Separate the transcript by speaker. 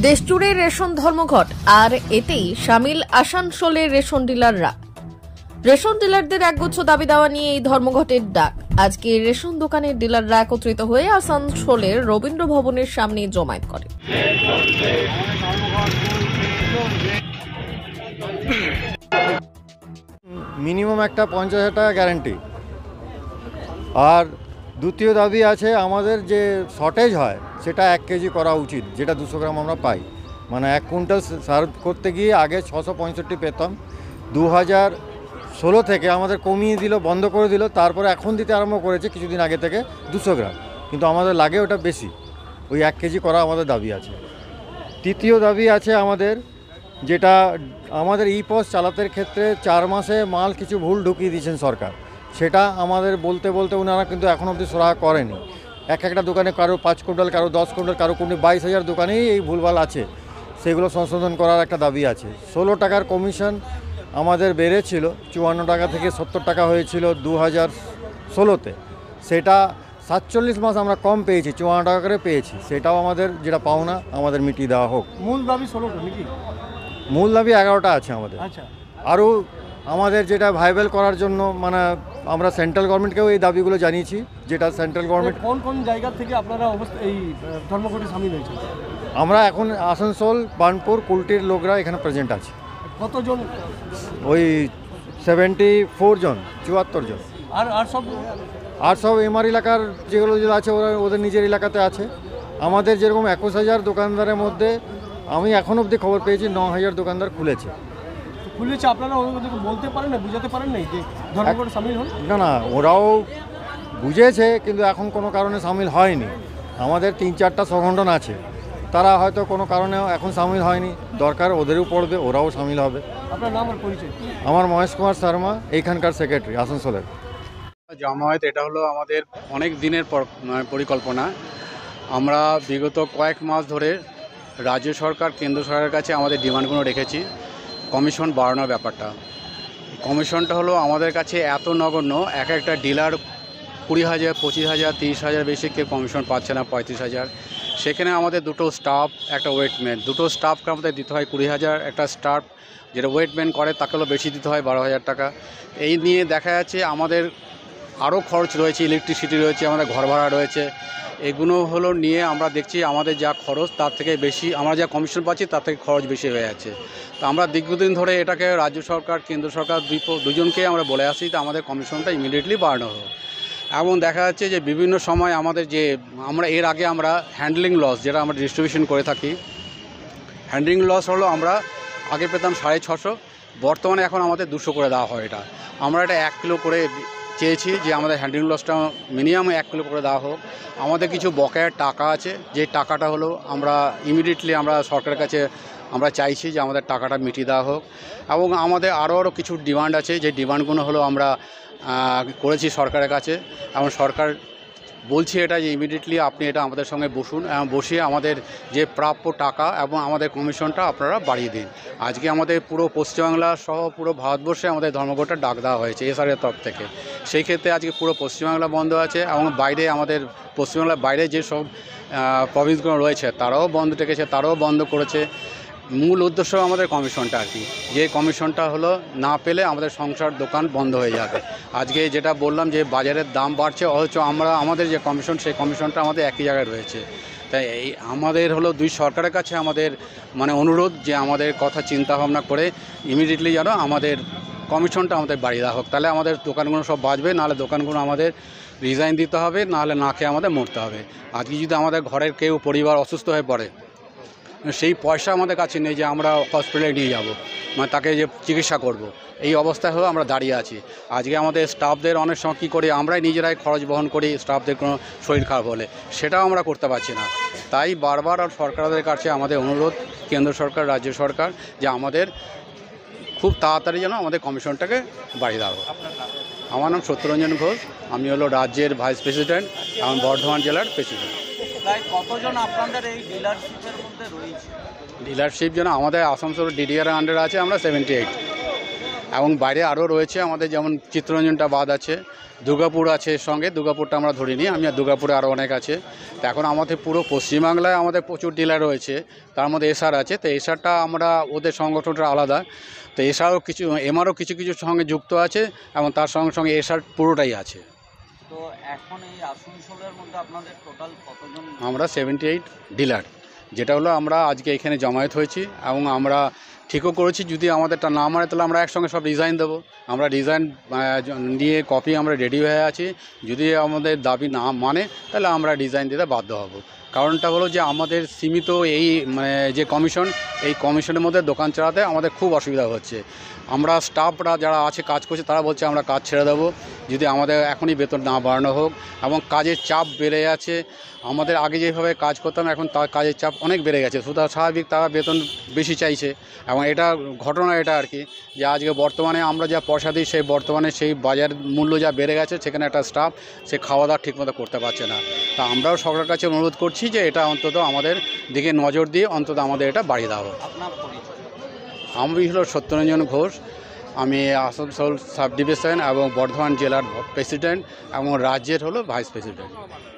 Speaker 1: দেশজুড়ে রেশন ধর্মঘট আর এতেই সামিল আসানসোলের রেশন ডিলাররা। রেশন ডিলারদের একগুচ্ছ দাবি দেওয়া নিয়ে এই ধর্মঘটের ডাক। আজকে রেশন দোকানের ডিলাররা একত্রিত হয়ে আসানসোলের রবীন্দ্র ভবনের সামনে জমায়েত করে।
Speaker 2: মিনিমাম একটা 50,000 টাকা গ্যারান্টি। আর দ্বিতীয় দাবি আছে আমাদের যে শর্টেজ হয় সেটা 1 কেজি করা উচিত, যেটা 200 গ্রাম আমরা পাই। মানে 1 কুইন্টাল সার্ভ করতে গিয়ে আগে 665 পেতাম, 2016 থেকে আমাদের কমিয়ে দিল, বন্ধ করে দিল। তারপরে এখন দিতে আরম্ভ করেছে কিছুদিন আগে থেকে 200 গ্রাম, কিন্তু আমাদের লাগে ওটা বেশি। ওই 1 কেজি করা আমাদের দাবি আছে। তৃতীয় দাবি আছে আমাদের, যেটা আমাদের ইপস চালাতে ক্ষেত্রে 4 মাসে মাল কিছু ভুল ঢুকিয়ে দিয়েছেন সরকার। সেটা আমাদের বলতে বলতে ওনারা কিন্তু এখন অবধি সুরাহা করেনি। একটা দোকানে কারো 5 কুইন্টাল, কারো 10 কুইন্টাল, কারো 22,000 দোকানেই এই ভুলভাল আছে। সেগুলো সংশোধন করার একটা দাবি আছে। 16 টাকার কমিশন আমাদের বেড়েছিল, 54 টাকা থেকে 70 টাকা হয়েছিল 2016-তে। সেটা 47 মাস আমরা কম পেয়েছি, 54 টাকা করে পেয়েছি। সেটাও আমাদের যেটা পাওনা আমাদের মিটিয়ে দেওয়া হোক।
Speaker 3: মূল দাবি 16টা নাকি?
Speaker 2: মূল দাবি 11টা আছে আমাদের।
Speaker 3: আচ্ছা,
Speaker 2: আরও আমাদের যেটা ভাইবেল করার জন্য মানে আমরা সেন্ট্রাল গভর্নমেন্টকেও এই দাবিগুলো জানিয়েছি, যেটা সেন্ট্রাল গভর্নমেন্ট।
Speaker 3: কোন কোন জায়গা থেকে আপনারা এই ধর্মঘটে সামিল হয়েছেন?
Speaker 2: আমরা এখন আসানসোল, বার্নপুর, কুলটির লোকরা এখানে প্রেজেন্ট আছে।
Speaker 3: কতজন?
Speaker 2: ওই 74 জন, 74 জন। আর সব এমআর এলাকার যেগুলো আছে ওরা ওদের নিজের এলাকাতে আছে। আমাদের যেরকম 21,000 দোকানদারের মধ্যে আমি এখন অবধি খবর পেয়েছি 9,000 দোকানদার খুলেছে।
Speaker 3: আপনারা ওদেরকে বলতে পারেন না, বুঝাতে পারেন না যে ধর্মঘটে সামিল হন?
Speaker 2: না, ওরাও বুঝেছে, কিন্তু এখন কোনো কারণে সামিল হয়নি। আমাদের 3-4টা সংগঠন আছে, তারা হয়তো কোনো কারণে এখন সামিল হয়নি। দরকার ওদেরও পড়বে, ওরাও সামিল হবে।
Speaker 3: আপনার নাম আর পরিচয়?
Speaker 2: আমার মহেশ কুমার শর্মা, এইখানকার সেক্রেটারি আসানসোলের।
Speaker 4: জামায়াত এটা হলো আমাদের অনেক দিনের পরিকল্পনা। আমরা বিগত কয়েক মাস ধরে রাজ্য সরকার, কেন্দ্র সরকারের কাছে আমাদের ডিমান্ডগুলো রেখেছি। কমিশন বাড়ানোর ব্যাপারটা, কমিশনটা হলো আমাদের কাছে এত নগণ্য। একটা ডিলার 20,000, 25,000, 30,000 বেশি কেউ কমিশন পাচ্ছে না, 35,000। সেখানে আমাদের দুটো স্টাফ, একটা ওয়েটম্যান, দুটো স্টাফকে আমাদের দিতে হয় 20,000। একটা স্টাফ যেটা ওয়েটম্যান করে তাকে হলো বেশি দিতে হয় 12,000 টাকা। এই নিয়ে দেখা যাচ্ছে আমাদের আরও খরচ রয়েছে, ইলেকট্রিসিটি রয়েছে, আমাদের ঘর ভাড়া রয়েছে। এগুলো হলো নিয়ে আমরা দেখছি আমাদের যা খরচ তার থেকে বেশি, আমরা যা কমিশন পাচ্ছি তার থেকে খরচ বেশি হয়ে যাচ্ছে। তো আমরা দীর্ঘদিন ধরে এটাকে রাজ্য সরকার, কেন্দ্র সরকার দুজনকে আমরা বলে আসছি তো আমাদের কমিশনটা ইমিডিয়েটলি বাড়ানো হোক। এবং দেখা যাচ্ছে যে বিভিন্ন সময় আমাদের যে আমরা এর আগে আমরা হ্যান্ডলিং লস, যেটা আমরা ডিস্ট্রিবিউশন করে থাকি, হ্যান্ডলিং লস হলো আমরা আগে পেতাম 650, বর্তমানে এখন আমাদের 200 করে দেওয়া হয়। এটা আমরা এটা 1 কিলো করে চেয়েছি যে আমাদের হ্যান্ডলিং লসটা মিনিমাম 1 কিলো করে দেওয়া হোক। আমাদের কিছু বকেয়ার টাকা আছে, যে টাকাটা হলো আমরা ইমিডিয়েটলি আমরা সরকারের কাছে আমরা চাইছি যে আমাদের টাকাটা মিটিয়ে দেওয়া হোক। এবং আমাদের আরও কিছু ডিমান্ড আছে, যে ডিমান্ডগুলো হলো আমরা করেছি সরকারের কাছে। এবং সরকার বলছি এটা যে ইমিডিয়েটলি আপনি এটা আমাদের সঙ্গে বসুন, বসিয়ে আমাদের যে প্রাপ্য টাকা এবং আমাদের কমিশনটা আপনারা বাড়িয়ে দিন। আজকে আমাদের পুরো পশ্চিমবাংলা সহ পুরো ভারতবর্ষে আমাদের ধর্মঘটটা ডাক দেওয়া হয়েছে এসআরের তরফ থেকে। সেই ক্ষেত্রে আজকে পুরো পশ্চিমবাংলা বন্ধ আছে, এবং বাইরে আমাদের পশ্চিমবাংলার বাইরে যেসব প্রভিন্সগুলো রয়েছে তারাও বন্ধ থেকেছে, তারাও বন্ধ করেছে। মূল উদ্দেশ্য আমাদের কমিশনটা আর কি, যে কমিশনটা হলো না পেলে আমাদের সংসার দোকান বন্ধ হয়ে যাবে। আজকে যেটা বললাম যে বাজারের দাম বাড়ছে, অথচ আমাদের যে কমিশন সেই কমিশনটা আমাদের একই জায়গায় রয়েছে। তাই এই আমাদের হলো দুই সরকারের কাছে আমাদের মানে অনুরোধ যে আমাদের কথা চিন্তা ভাবনা করে ইমিডিয়েটলি যেন আমাদের কমিশনটা আমাদের বাড়িয়ে দেওয়া হোক। তাহলে আমাদের দোকানগুলো সব বাঁচবে, নাহলে দোকানগুলো আমাদের রিজাইন দিতে হবে, নাহলে না খেয়ে আমাদের মরতে হবে। আজকে যদি আমাদের ঘরের কেউ পরিবার অসুস্থ হয়ে পড়ে, সেই পয়সা আমাদের কাছে নেই যে আমরা হসপিটালে নিয়ে যাব, মানে তাকে যে চিকিৎসা করব, এই অবস্থায় হলেও আমরা দাঁড়িয়ে আছি। আজকে আমাদের স্টাফদের অনেক সময় কী করি, আমরাই নিজেরাই খরচ বহন করি স্টাফদের কোনো শরীর খারাপ হলে, সেটাও আমরা করতে পারছি না। তাই বারবার আর সরকারদের কাছে আমাদের অনুরোধ, কেন্দ্র সরকার, রাজ্য সরকার, যে আমাদের খুব তাড়াতাড়ি যেন আমাদের কমিশনটাকে বাড়িয়ে দেওয়া। আমার নাম সত্যরঞ্জন ঘোষ, আমি হলো রাজ্যের ভাইস প্রেসিডেন্ট এবং বর্ধমান জেলার প্রেসিডেন্ট।
Speaker 5: কতজন আপনাদের এই ডিলারশিপের মধ্যে রয়েছে?
Speaker 4: ডিলারশিপ যেন আমাদের আসানসোল ডিডিআর আন্ডারে আছে আমরা 78। এবং বাইরে আরও রয়েছে আমাদের, যেমন চিত্তরঞ্জনটা বাদ আছে, দুর্গাপুর আছে এর সঙ্গে, দুর্গাপুরটা আমরা ধরিনি, আমি আর দুর্গাপুরে আরও অনেক আছে। তো এখন আমাদের পুরো পশ্চিমবাংলায় আমাদের প্রচুর ডিলার রয়েছে, তার মধ্যে এসআর আছে। তো এসআরটা আমরা, ওদের সংগঠনটা আলাদা। তো এসআরও কিছু, এমআরও কিছু কিছু সঙ্গে যুক্ত আছে এবং তার সঙ্গে সঙ্গে এসআর পুরোটাই আছে।
Speaker 5: তো এখন এই আসানসোলের মধ্যে আপনাদের টোটাল কতজন?
Speaker 4: আমরা 78 ডিলার, যেটা হলো আমরা আজকে এখানে জমায়েত হয়েছি এবং আমরা ঠিকও করেছি যদি আমাদেরটা না মানে তাহলে আমরা একসঙ্গে সব রিজাইন দেবো। আমরা রিজাইন নিয়ে কপি আমরা রেডি হয়ে আছি। যদি আমাদের দাবি না মানে তাহলে আমরা ডিজাইন দিতে বাধ্য হব। কারণটা হলো যে আমাদের সীমিত এই যে কমিশন, এই কমিশনের মধ্যে দোকান চালাতে আমাদের খুব অসুবিধা হচ্ছে। আমরা স্টাফরা যারা আছে কাজ করছে তারা বলছে আমরা কাজ ছেড়ে দেবো যদি আমাদের এখনই বেতন না বাড়ানো হোক, এবং কাজের চাপ বেড়ে যাচ্ছে। আমাদের আগে যেভাবে কাজ করতাম এখন তার কাজের চাপ অনেক বেড়ে গেছে, সুতরাং স্বাভাবিক তারা বেতন বেশি চাইছে। এবং এটা ঘটনা এটা আর কি, যে আজকে বর্তমানে আমরা যা পয়সা দিই সেই বর্তমানে সেই বাজার মূল্য যা বেড়ে গেছে, সেখানে একটা স্টাফ সে খাওয়া দাওয়া ঠিকমতো করতে পারছে না। তা আমরাও সরকারের কাছে অনুরোধ করছি যে এটা অন্তত আমাদের দিকে নজর দিয়ে অন্তত আমাদের এটা বাড়িয়ে দেওয়া হোক।
Speaker 5: আপনার পরিচয়?
Speaker 4: আমি হলো সত্যরঞ্জন ঘোষ, আমি আসানসোল সাব ডিভিশন এবং বর্ধমান জেলার প্রেসিডেন্ট এবং রাজ্যের হলো ভাইস প্রেসিডেন্ট।